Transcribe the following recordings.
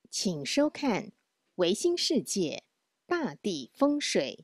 请收看《维新世界大地风水》。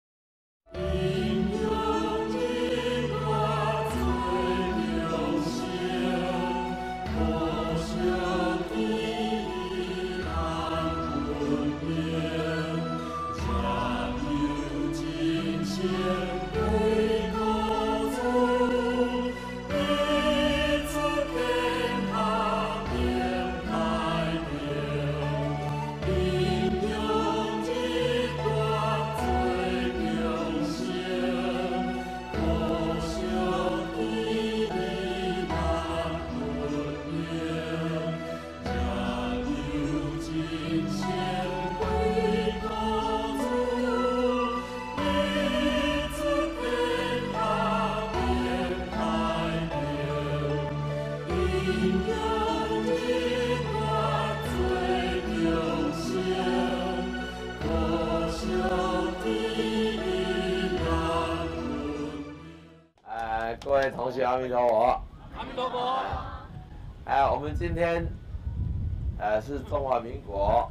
各位同学，阿弥陀佛！ 阿弥陀佛！ 我们今天是中华民国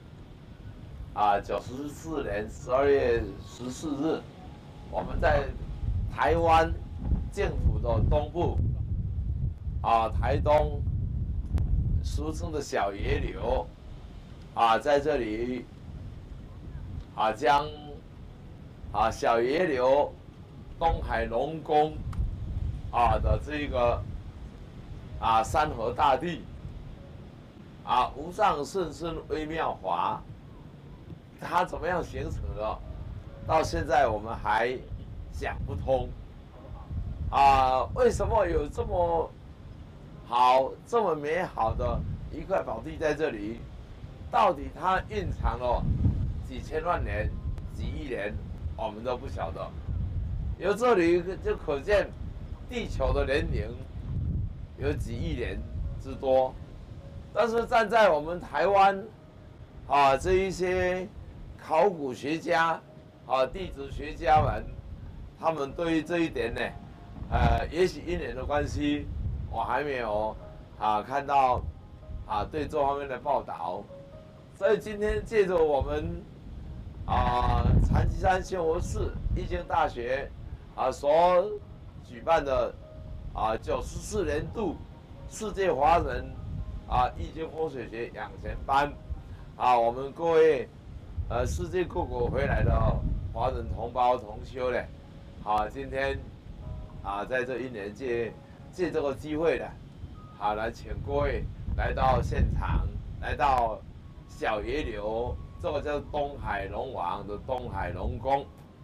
94年12月14日，我们在台湾净土的东部台东，俗称的小野柳在这里将小野柳东海龙宫的这个山河大地无上甚深微妙法，它怎么样形成的？到现在我们还想不通为什么有这么好、这么美好的一块宝地在这里？到底它蕴藏了几千万年、几亿年，我们都不晓得。由这里就可见地球的年龄有几亿年之多，但是站在我们台湾这一些考古学家地质学家们，他们对于这一点呢，也许因缘的关系，我还没有看到对这方面的报道，所以今天借着我们禅机山仙佛寺易经大学所举办的94年度世界华人易经风水学养成班我们各位世界各国回来的华人同胞同修呢，今天在这一年借这个机会呢，来请各位来到现场，来到小野柳，这个叫东海龙王的东海龙宫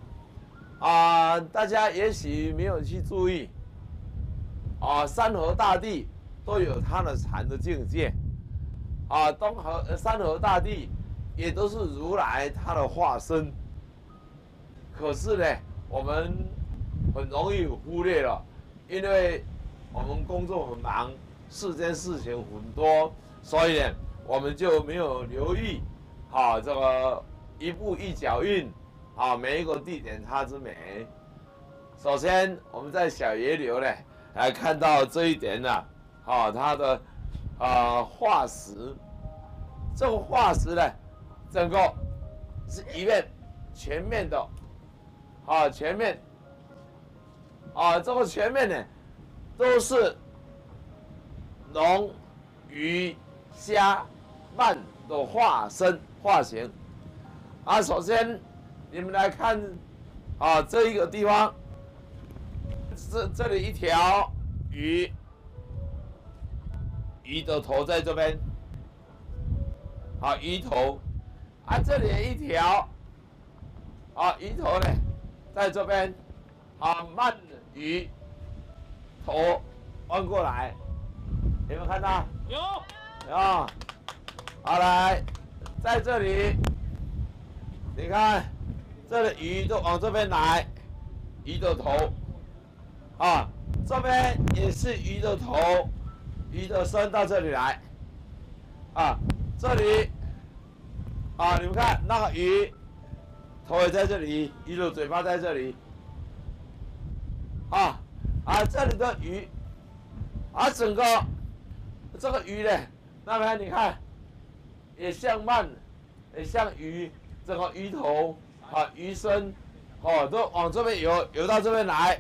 大家也许没有去注意山河大地都有它的禅的境界山河大地也都是如来他的化身，可是呢，我们很容易忽略了，因为我们工作很忙，世间事情很多，所以呢，我们就没有留意这个一步一脚印每一个地点它之美。首先，我们在小野柳呢，来看到这一点呢，它的化石，这个化石呢，整个是一面全面的全面这个全面呢，都是龙、鱼、虾、鳗的化身化形首先你们来看这一个地方，这里一条鱼的头在这边鱼头这里一条鱼头呢在这边鳗鱼头弯过来，有没有看到？ 有。 好，来，在这里，你看，这里鱼都往这边来，鱼的头这边也是鱼的头，鱼的身到这里来这里你们看那个鱼头也在这里，鱼的嘴巴在这里这里的鱼整个这个鱼呢，那边你看也像鳗，也像鱼，整个鱼头啊、鱼身，哦，都往这边游到这边来。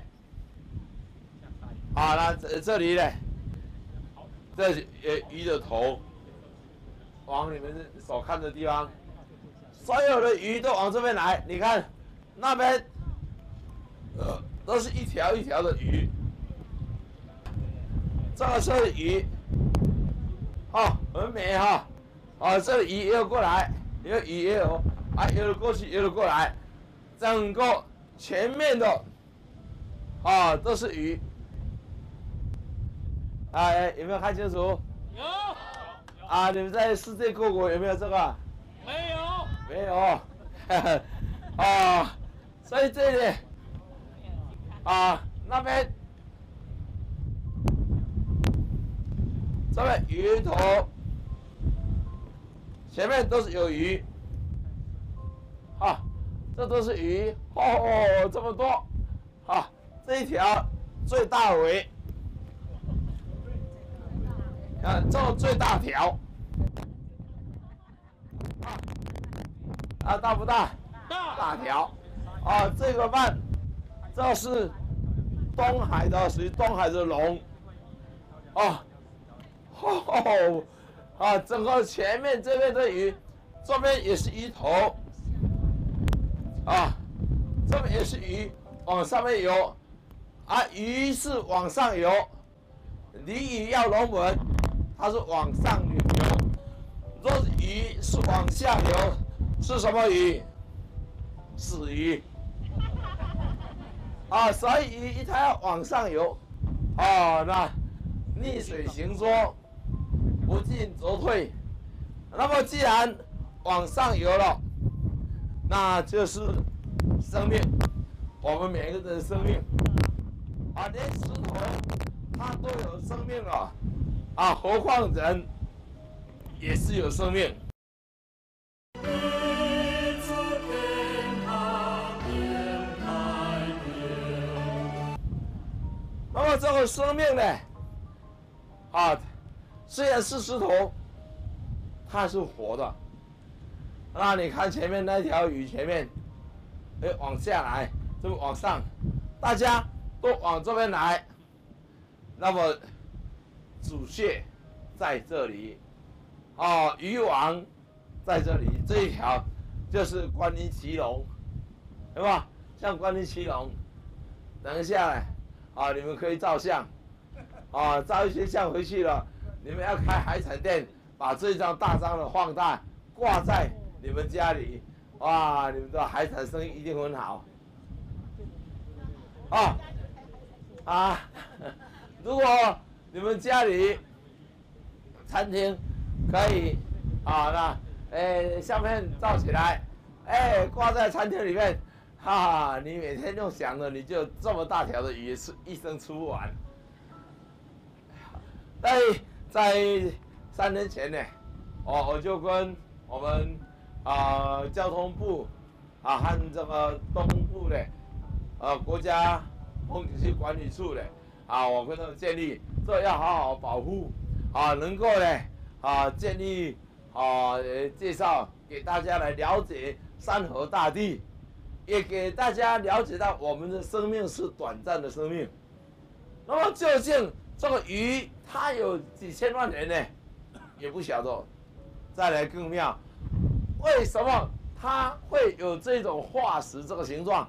好，那这里呢，这鱼的头往你们所看的地方，所有的鱼都往这边来。你看那边，都是一条一条的鱼。这个是鱼，哦，很美哈。哦，这里鱼也有过来，有鱼也有，啊，有的过去，有的过来，整个前面的，啊，都是鱼。哎，有没有看清楚？ 有。 啊，你们在世界各国有没有这个？ 没有。 没有。啊，所以这里，啊，那边，这边鱼头，前面都是有鱼。啊，这都是鱼，哦，这么多。啊，这一条最大尾。这个最大条，大不大？大条，啊，这个鳗，这是东海的，属于东海的龙，整个前面这边的鱼，这边也是鱼头，这边也是鱼，往上面游，鱼是往上游，鲤鱼要龙门。它是往上游，若是鱼是往下游，是什么鱼？死鱼。所以鱼它要往上游，那逆水行舟，不进则退。那么既然往上游了，那就是生命，我们每个人的生命，连石头它都有生命了。何况人也是有生命。那么这个生命呢，虽然是石头，它是活的。那你看前面那条鱼，前面，往下来，这么往上，大家都往这边来，那么。主穴在这里，鱼王在这里，这一条就是观音骑龙，对吧？像观音骑龙，等一下呢，你们可以照相，照一些相回去了，你们要开海产店，把这张大张的放大，挂在你们家里，哇，你们的海产生意一定很好，如果你们家里餐厅可以相片照起来，挂在餐厅里面，你每天用想的，你就这么大条的鱼是一生吃不完。在3年前呢，我就跟我们交通部和这个东部的国家风景区管理处的我跟他们建议。这要好好保护，能够呢，建立介绍给大家来了解山河大地，也给大家了解到我们的生命是短暂的生命。那么究竟这个鱼它有几千万年呢？也不晓得。再来更妙，为什么它会有这种化石这个形状？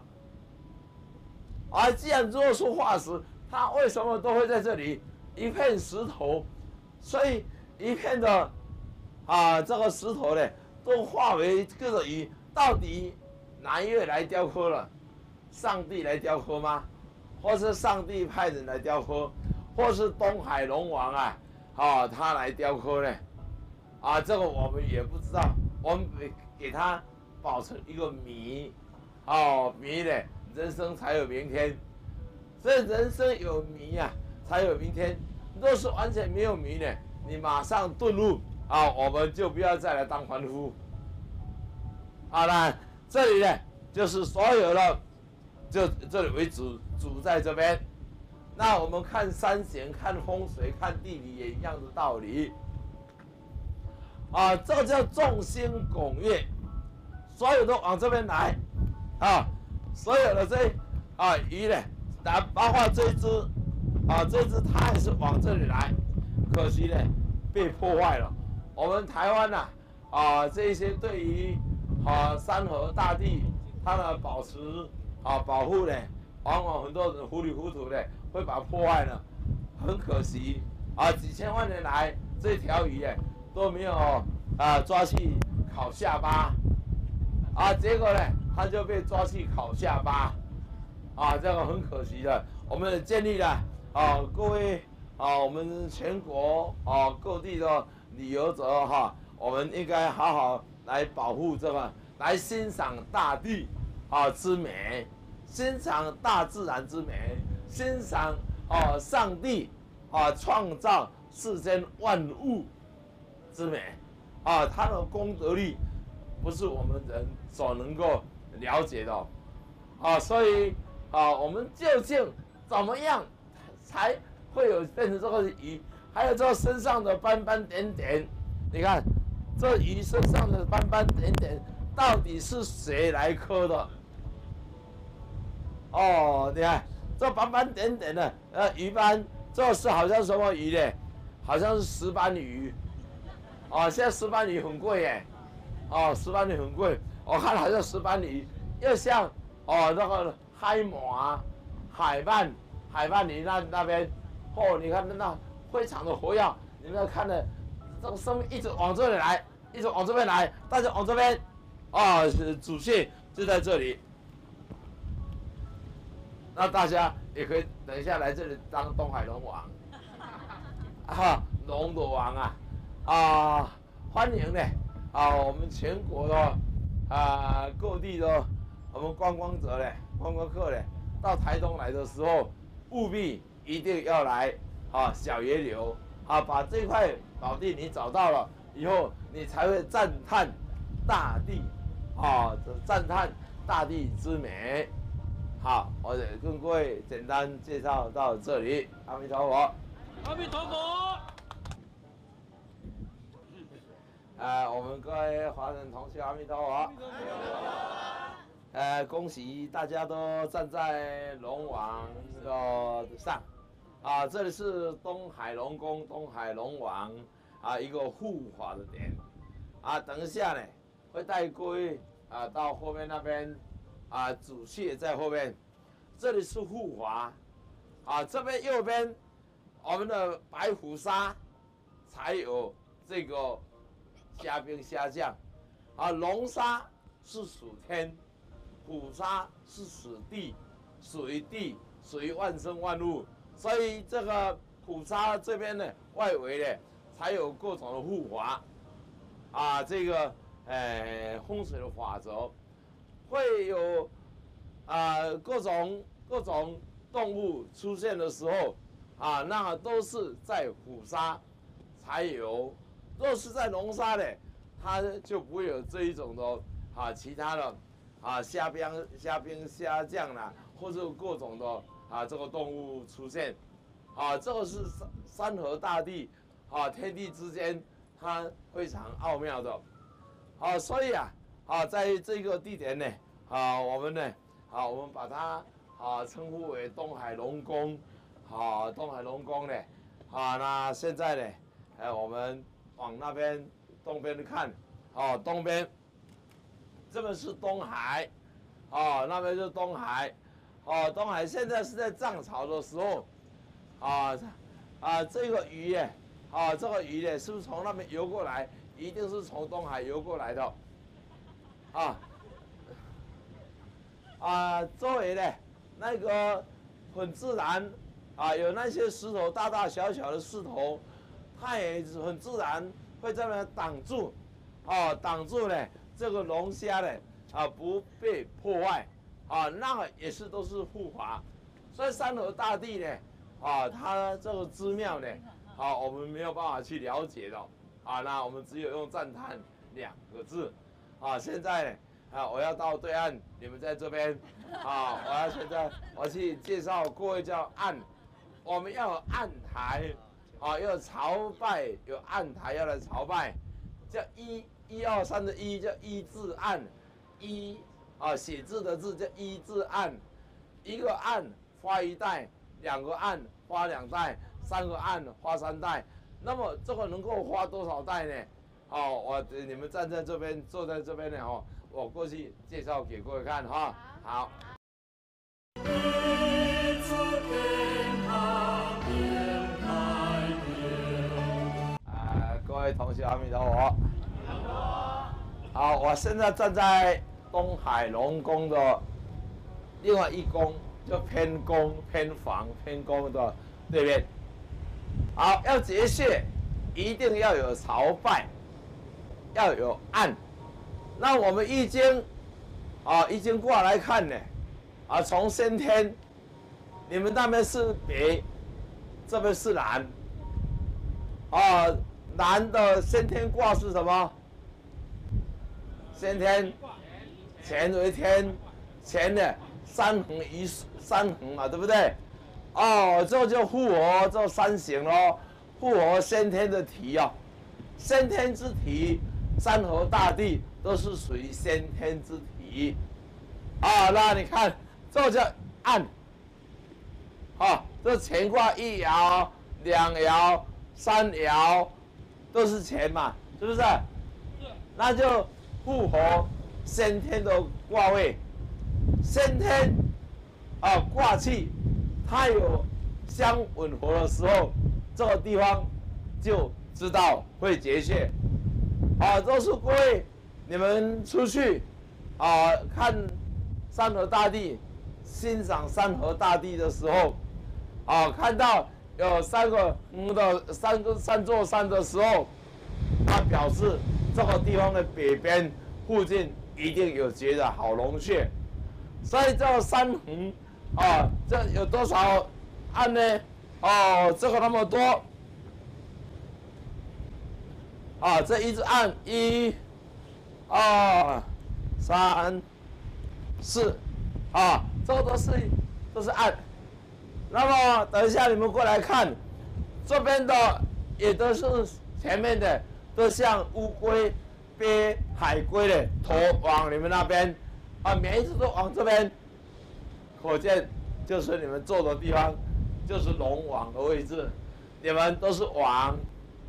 既然如果说化石，它为什么都会在这里？一片石头，所以一片的这个石头呢，都化为各种鱼。到底哪一位来雕刻了？上帝来雕刻吗？或是上帝派人来雕刻？或是东海龙王他来雕刻呢？这个我们也不知道，我们给他保存一个谜。谜呢，人生才有明天。所以人生有谜才有明天。若是完全没有谜呢，你马上顿悟我们就不要再来当凡夫。那这里呢，就是所有的，就这里为主在这边。那我们看山形、看风水、看地理也一样的道理。 这个叫众星拱月，所有都往这边来，所有的这鱼呢，包括这一只，这一只它也是往这里来，可惜呢被破坏了。我们台湾呐，这一些对于山河大地它的保持保护呢，往往很多人糊里糊涂的会把它破坏了，很可惜几千万年来这条鱼都没有抓去烤下巴，结果呢它就被抓去烤下巴，这个很可惜的。我们建议了各位我们全国各地的旅游者我们应该好好来保护这个，来欣赏大地之美，欣赏大自然之美，欣赏上帝创造世间万物之美它的功德力不是我们人所能够了解的所以我们究竟怎么样才会有变成这个鱼？还有这身上的斑斑点点，你看这鱼身上的斑斑点点，到底是谁来刻的？你看这斑斑点点的鱼斑，这是好像什么鱼呢？好像是石斑鱼现在石斑鱼很贵耶石斑鱼很贵，我看好像石斑鱼又像那个海马、海鳗鱼那边你看那非常的活跃，你们看的这个生命一直往这里来，一直往这边来，大家往这边主线就在这里。那大家也可以等一下来这里当东海龙王龙的王欢迎呢我们全国的各地的我们观光者呢、观光客呢，到台东来的时候，务必一定要来小野柳把这块宝地你找到了以后，你才会赞叹大地赞叹大地之美。好，我跟各位简单介绍到这里。阿弥陀佛。 阿弥陀佛。 我们各位华人同学，阿弥陀佛。恭喜大家都站在龙王的上这里是东海龙宫、东海龙王一个护法的点等一下呢，会带各位到后面那边主穴在后面，这里是护法这边右边我们的白虎沙才有这个虾兵虾将龙沙是属天，虎沙是属地，属于地，属于万生万物，所以这个虎沙这边呢，外围呢才有各种的护法这个风水的法则，会有各种动物出现的时候那都是在虎沙才有，若是在龙沙呢，它就不会有这一种的其他的虾兵虾将啦，或者各种的这个动物出现这个是山河大地天地之间，它非常奥妙的所以在这个地点呢我们呢我们把它称呼为东海龙宫东海龙宫呢那现在呢我们往那边东边看东边这边是东海那边就是东海东海现在是在涨潮的时候这个鱼这个鱼呢是不是从那边游过来？一定是从东海游过来的周围的那个很自然有那些石头，大大小小的石头，它也很自然会在那边挡住挡住呢这个龙虾呢不被破坏那个也是都是护法。所以山河大地呢它这个之妙呢我们没有办法去了解的那我们只有用赞叹2个字现在呢我要到对岸，你们在这边我去介绍各位叫岸，我们要有岸台要朝拜，有岸台要来朝拜叫123的1叫一字案，写字的字叫一字案，一个案发一代，两个案发两代，三个案发三代，那么这个能够发多少代呢？你们站在这边，坐在这边呢，我过去介绍给各位看哈。好。各位同学，阿弥陀佛。好，我现在站在东海龙宫的另外一宫，就偏宫、偏房、偏宫的对面。好，要结穴，一定要有朝拜，要有案。那我们易经易经卦来看呢，从先天，你们那边是北，这边是南，南的先天卦是什么？先天，乾为天，乾的三横嘛，对不对？这就复合这三行咯，复合先天的体先天之体，山河大地都是属于先天之体。那你看，这叫按。这乾卦一爻、两爻、三爻，都是乾嘛，是不是？是。那就符合先天的卦位。先天卦气，它有相吻合的时候，这个地方就知道会结穴。都是各位你们出去看山河大地，欣赏山河大地的时候，看到有三座山的时候，它表示这个地方的北边附近一定有结的好龙穴，所以这三横这有多少案呢？这个那么多这一直按1、2、3、4这个都是按。那么等一下你们过来看，这边的也都是前面的，都像乌龟、鳖、海龟的头往你们那边每一只都往这边，可见就是你们坐的地方，就是龙王的位置，你们都是王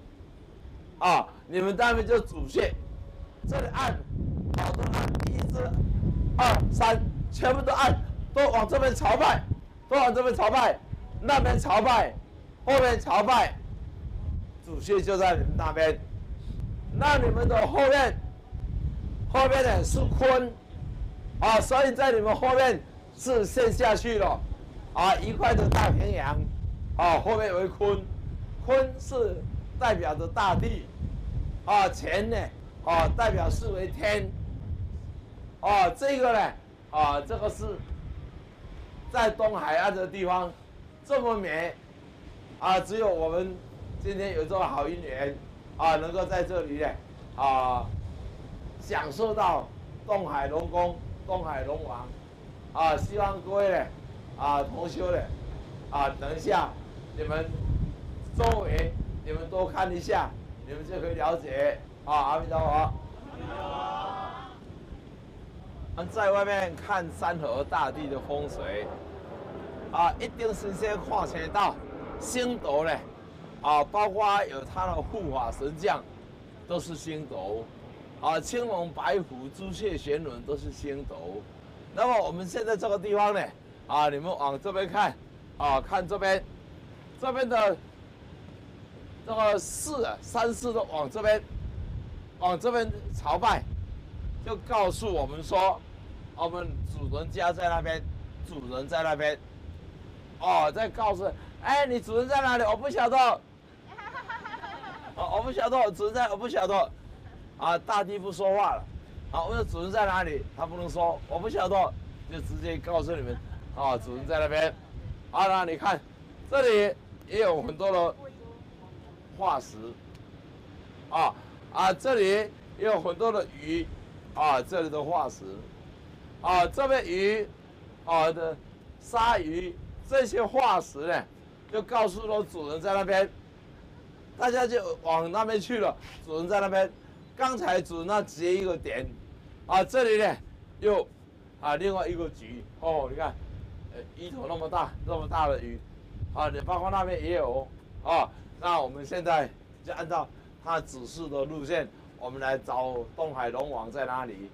你们那边就主穴，这里按，都按1、2、3，全部都按，都往这边朝拜，都往这边朝拜，那边朝拜，后面朝拜，主穴就在你们那边。那你们的后面呢是坤，所以在你们后面是陷下去了，一块的大平洋，后面为坤，坤是代表着大地。乾呢，代表是为天，这个呢，这个是在东海岸的地方这么美，只有我们今天有这个好姻缘，能够在这里呢，享受到东海龙宫、东海龙王，希望各位呢，同修呢，等一下你们周围你们多看一下。你们就可以了解阿弥陀佛。我们在外面看山河大地的风水，一定是先看得到星斗呢，包括有它的护法神将，都是星斗，青龙白虎、朱雀玄轮都是星斗。那么我们现在这个地方呢，你们往这边看，看这边的。这个3、4都往这边朝拜，就告诉我们说，我们主人家在那边，主人在那边，再告诉，你主人在哪里？我不晓得，我不晓得，主人在，我不晓得，大地不说话了，我说主人在哪里？他不能说，我不晓得，就直接告诉你们，主人在那边，那你看，这里也有很多的。化石，这里也有很多的鱼，这里的化石，这边鱼，的鲨鱼，这些化石呢，就告诉了主人在那边，大家就往那边去了，主人在那边， 刚才指那结一个点，啊，这里呢又另外一个局哦，你看，鱼头那么大的鱼，你包括那边也有啊。那我们现在就按照它指示的路线，我们来找东海龙王在哪里。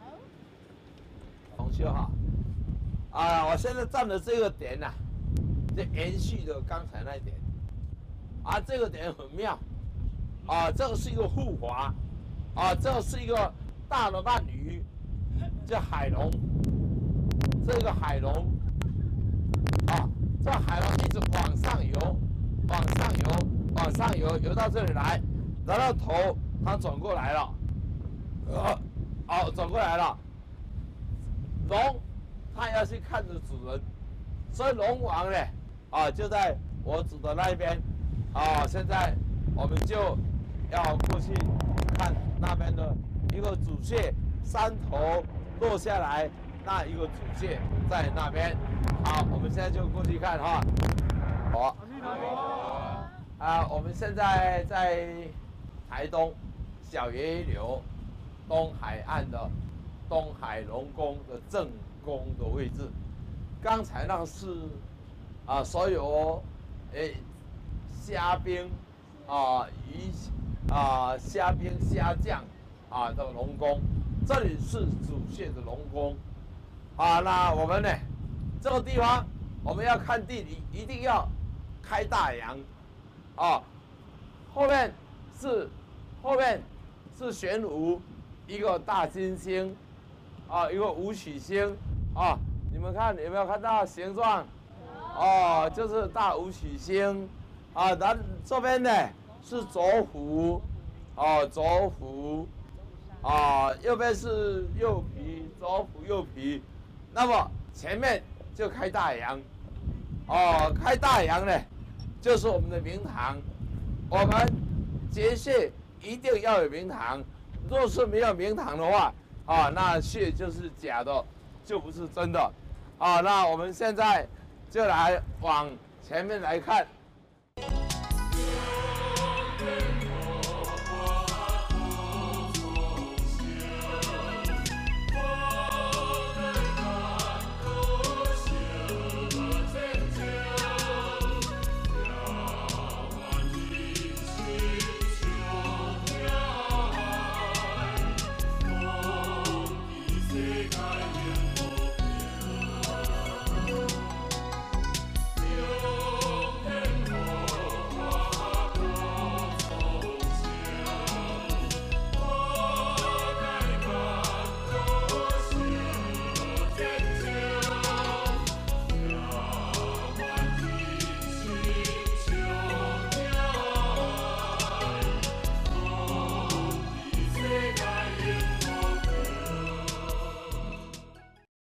同学哈，我现在站的这个点呐，就延续的刚才那一点，这个点很妙，这个是一个护法，这个是一个大的鳗鱼，叫海龙，这个海龙，这海龙一直往上游，往上游，游到这里来，然后头它转过来了，转过来了。龙，它要去看着主人，所以龙王呢，就在我指的那一边，现在我们就要过去看那边的一个主穴，山头落下来，那一个主穴在那边。好，我们现在就过去看哈。好，我们现在在台东小野柳东海岸的东海龙宫的正宫的位置。刚才那个是所有虾兵鱼虾兵虾将的龙宫，这里是主穴的龙宫。那我们呢这个地方我们要看地理，一定要开大阳后面是玄武，一个大金星一个武曲星你们看有没有看到形状？就是大武曲星然这边呢是左虎左虎右边是右皮，左虎右皮。那么前面就开大阳开大阳呢就是我们的明堂。我们结穴一定要有明堂，若是没有明堂的话那穴就是假的，就不是真的那我们现在就来往前面来看